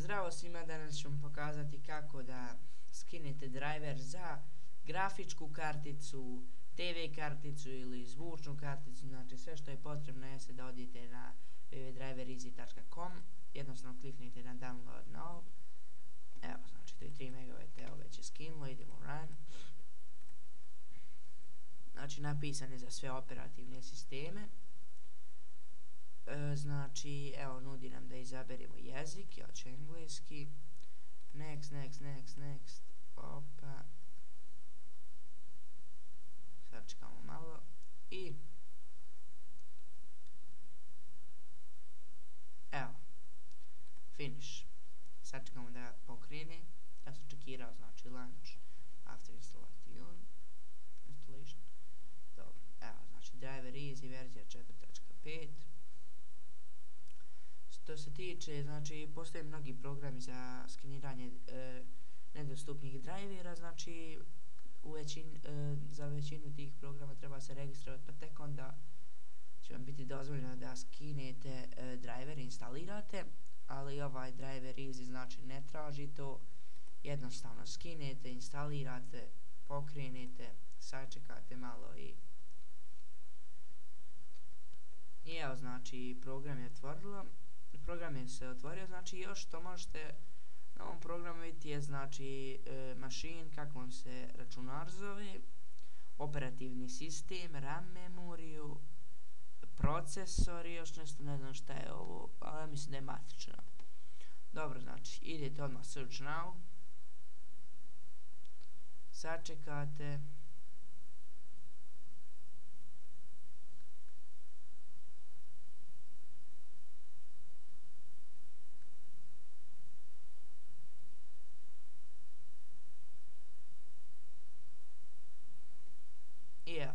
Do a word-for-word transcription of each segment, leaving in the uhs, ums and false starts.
Zdravo svima, danas ću vam pokazati kako da skinete driver za grafičku karticu, te ve karticu ili zvučnu karticu. Znači sve što je potrebno jeste da odite na w w w tačka driver easy tačka com, jednostavno kliknite na download now. Evo, znači to je tri megabajta, evo već je skinulo, idemo run. Znači napisane za sve operativne sisteme. E, znači, evo, nudi nam da izaberemo jezik, ja ću engleski. Next, next, next, next. Opa. Sad čekamo malo. I evo. Finish. Sad čekamo da pokrene. Ja sam čekirao, znači launch after installation. Installation. Dobro, evo, znači driver easy verzija četiri tačka pet. Što se tiče, znači, postoje mnogi programi za skeniranje e, nedostupnih drivera, znači u većin, e, za većinu tih programa treba se registrovati, pa tek onda će vam biti dozvoljeno da skinete e, driver i instalirate, ali ovaj driver easy znači ne traži to, jednostavno skinete, instalirate, pokrenete, sačekate malo i i evo, znači program je otvorilo. Program je se otvorio, znači još što možete na ovom programu vidjeti je, znači, e, machine, kako vam se računar zove, operativni sistem, RAM memoriju, procesor i još nešto, ne znam šta je ovo, ali mislim da je matično. Dobro, znači, idete odmah search now, sačekate, i evo.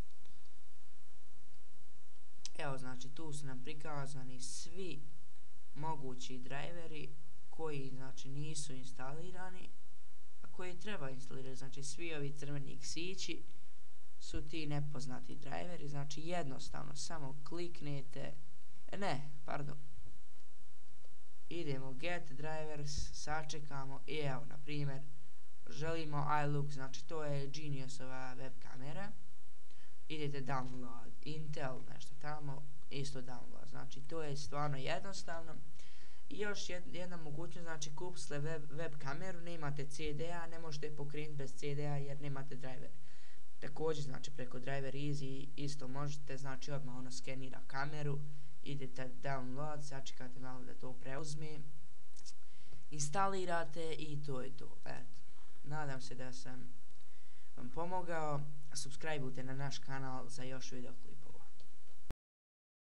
Evo, znači, tu su nam prikazani svi mogući driveri koji, znači, nisu instalirani, a koji treba instalirati. Znači, svi ovi crveni ksići su ti nepoznati driveri. Znači, jednostavno samo kliknete, ne, pardon, idemo get drivers, sačekamo i evo, na primjer, želimo iLook, znači to je Geniusova web kamera. Idete download, Intel, nešto tamo, isto download, znači to je stvarno jednostavno. I još jedna mogućnost, znači kupite web, web kameru, nemate ce de a, ne možete je pokrenuti bez ce de a jer nemate driver. Također, znači preko driver easy isto možete, znači odmah ono skenira kameru, idete download, sačekate malo da to preuzme, instalirate i to je to, eto. Nadam se da sam vam pomogao, subscribeujte na naš kanal za još video klip.